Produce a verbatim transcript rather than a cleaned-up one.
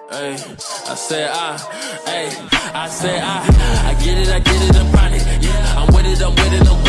Hey, I said I, hey, I said I, I get it, I get it, I'm on it. Yeah, I'm with it, I'm with it, I'm